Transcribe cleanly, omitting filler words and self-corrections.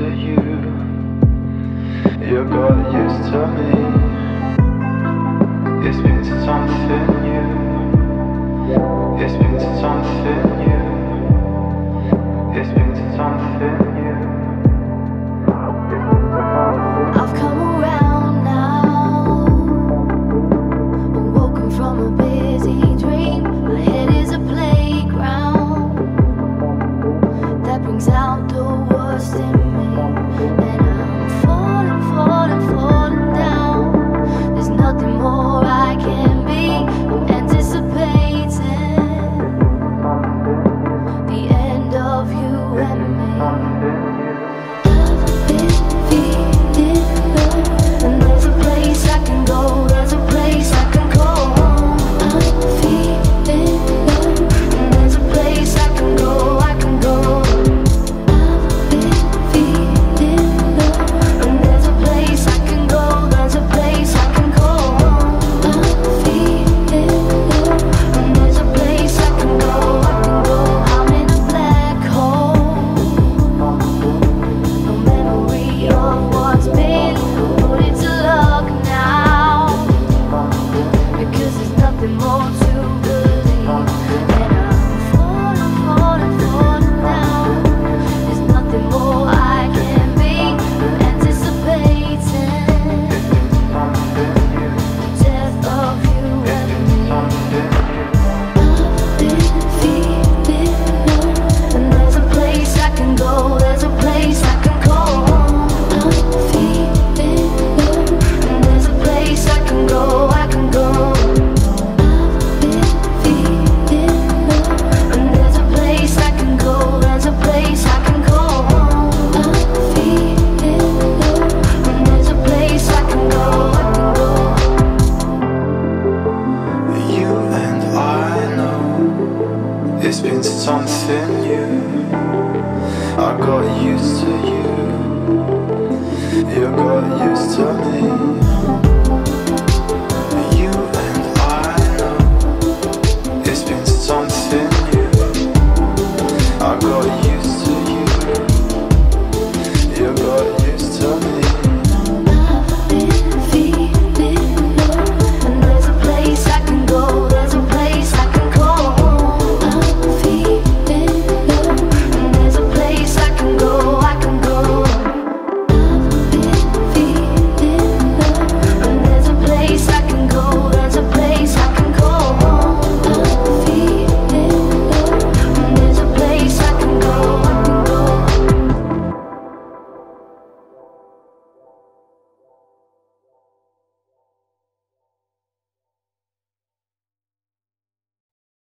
to you. You got used to me. It's been something new. It's been something new. It's been something new. I've come around now. I'm woken from a busy dream. My head is a playground that brings out the worst in me. And I'm falling, falling, falling down. There's nothing more I can be. I'm anticipating the end of you and me. I've been feeling low, and there's a place I can go, there's a place I can call home. I'm feeling low, and there's a place I can go, I can go. I've been feeling low, and there's a place I can go, there's a place I can call home. I'm feeling low, and there's a place I can go, I can go. I'm in a black hole. No memory of what's been, put it to luck now, because there's nothing more to believe. And I'm falling, falling, falling down. There's nothing more I can be. I'm anticipating the death of you and me. I've been feeling low, and there's a place I can go, there's a place I can call home. I'm feeling low, and there's a place I can go, I can go. I've been feeling low, and there's a place I can go, there's a place I can call home. I'm feeling low, and there's a place I can go, I can go. You and I know it's been something new. I got used to you. You got used to me.